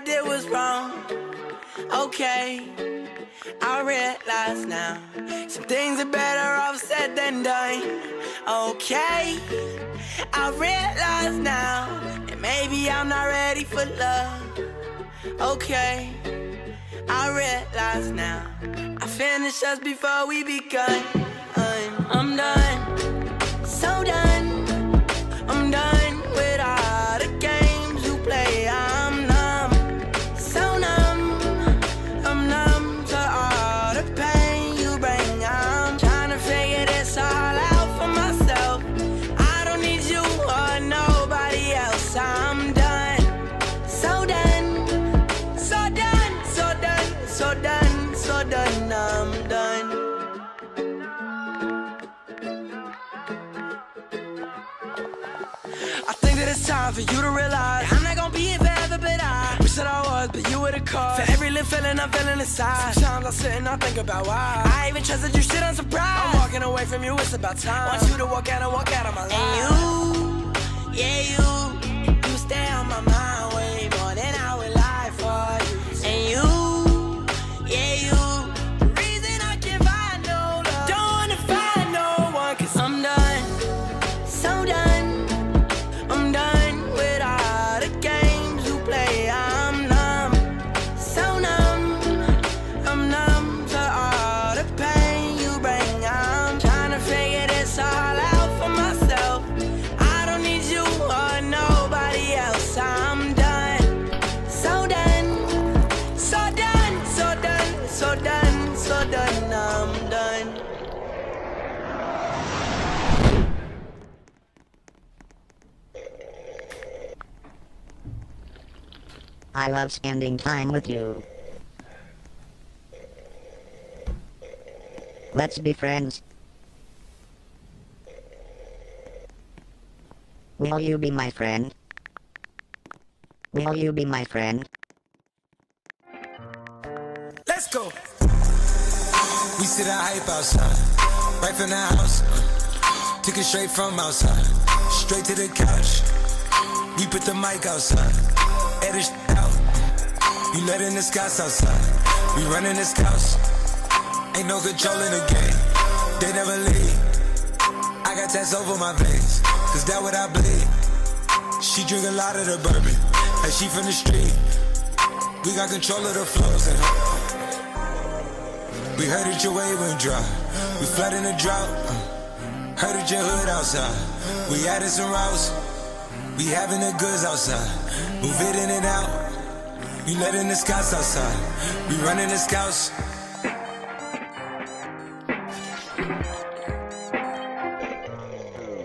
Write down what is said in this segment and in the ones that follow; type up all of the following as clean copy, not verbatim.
did was wrong. Okay, I realize now some things are better off said than done. Okay, I realize now that maybe I'm not ready for love. Okay, I realize now I finished us before we begun. I'm done, so done. I'm done with all the games you play. I'm numb, so numb. I'm numb to all the pain you bring. I'm trying to figure this all out for myself. I don't need you or nobody else. I'm done, so done, so done, so done, so done, so done. I'm done. I think that it's time for you to realize I'm not gonna be here forever, but I wish that I was, but you were the cause. For every little feeling I'm feeling inside, sometimes I sit and I think about why I even trusted you, shit, I'm surprised. I'm walking away from you, it's about time. Want you to walk out of my life. And you, yeah, you stay on my mind way more than I would lie for you. And you, yeah, you, the reason I can't find no love. Don't wanna find no one, cause I'm done, so done. I'm done with all the games you play. I'm numb, so numb. I'm numb to all the pain you bring. I'm trying to figure this all out for myself. I don't need you or nobody else. I'm done, so done, so done, so done, so done, so done. I'm done. I love spending time with you. Let's be friends. Will you be my friend? Will you be my friend? Let's go. We sit and hype outside, right from the house. Took it straight from outside, straight to the couch. We put the mic outside, edit out. You letting the scouts outside, we running the scouts. Ain't no control in the game, they never leave. I got tats over my veins, cause that what I bleed. She drink a lot of the bourbon, and she from the street. We got control of the flows in her. We heard that your way went dry, we flooding the drought. Heard that your hood outside, we added some routes. We having the goods outside, move it in and out. You letting the scouts outside, we running the scouts.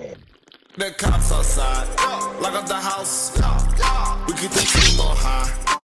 The cops outside, lock up the house. We keep the team on high.